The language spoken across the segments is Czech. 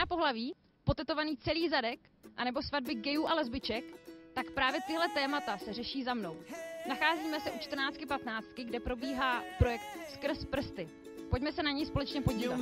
pohlaví, potetovaný celý zadek, anebo svatby gayů a lesbiček, tak právě tyhle témata se řeší za mnou. Nacházíme se u 14.15, kde probíhá projekt Skrz prsty. Pojďme se na něj společně podívat.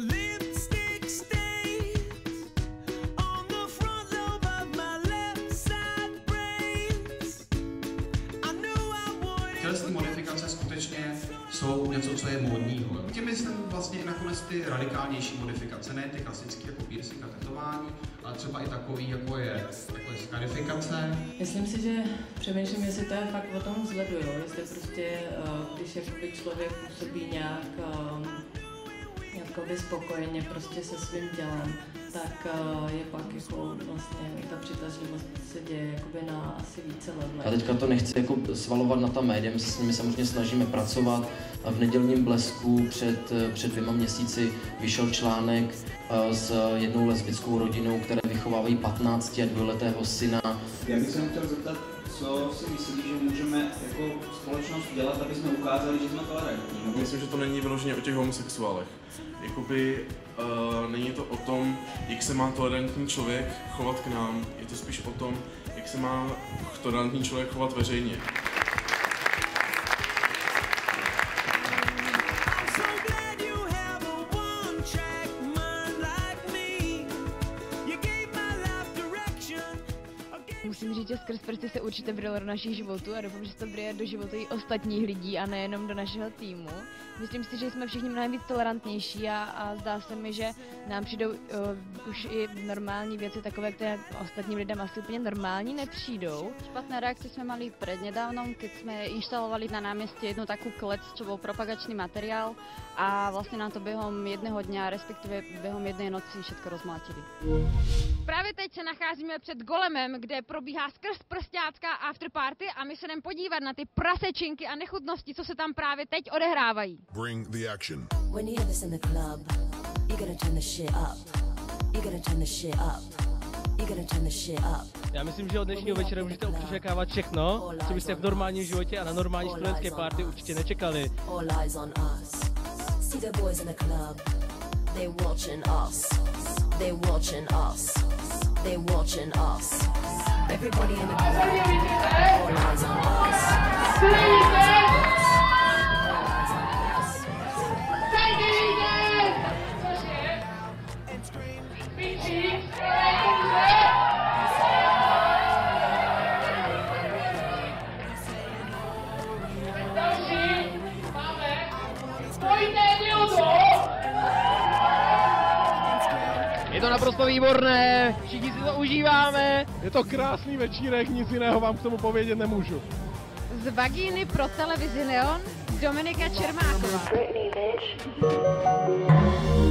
Tělesné modifikace skutečně jsou něco, co je módního. Tím myslím vlastně i nakonec ty radikálnější modifikace, ne ty klasické jako piercing a tetování, ale třeba i takový, jako je skarifikace. Myslím si, že přemýšlím, jestli to je fakt o tom vzhledu, jo? Jestli prostě, když jakoby člověk působí nějak jakoby spokojeně prostě se svým tělem, tak je pak jako vlastně ta přitažlivost se děje jakoby na asi více levelech. Já teďka to nechci jako svalovat na ta média, my se s nimi samozřejmě snažíme pracovat. V Nedělním Blesku před 2 měsíci vyšel článek s jednou lesbickou rodinou, které vychovávají 15 a 2letého syna. Já bych se chtěl zeptat, co si myslí, že můžeme jako společnost dělat, aby jsme ukázali, že jsme tolerantní? Myslím, že to není vyloženě o těch homosexuálech. Jakoby není to o tom, jak se má tolerantní člověk chovat k nám, je to spíš o tom, jak se má tolerantní člověk chovat veřejně. Musím říct, že Skrz prsty se určitě bralo do našich životů a doufám, že se to brije do životů i ostatních lidí a nejenom do našeho týmu. Myslím si, že jsme všichni mnohem víc tolerantnější a zdá se mi, že nám přijdou už i normální věci takové, které ostatním lidem asi úplně normální nepřijdou. Špatné reakcie jsme mali prednedávnom, keď jsme inštalovali na náměstí jednu takú klec, čo bol propagačný materiál a vlastně nám to během jedného dňa, respektive během jedné noci všetko rozmlátili. Právě teď se nacházíme před Golemem, kde probíhá Skrz prstácká afterparty a my se jdeme podívat na ty prasečinky a nechutnosti, co se tam právě teď odehrávají. Bring the action. When you hear this in the club, you gotta turn the shit up. You gotta turn the shit up. You gotta turn the shit up. Já myslím, že od dnešního večera můžete očekávat všechno, co byste v normálním životě a na normální studentské party určitě nečekali. All eyes on us. See the boys in the club. They watching us. They watching us. They watching us. Everybody in the club. All eyes on us. Je to naprosto výborné, všichni si to užíváme. Je to krásný večírek, nic jiného vám k tomu povědět nemůžu. Z vagíny pro televizi Neon Dominika Čermáková.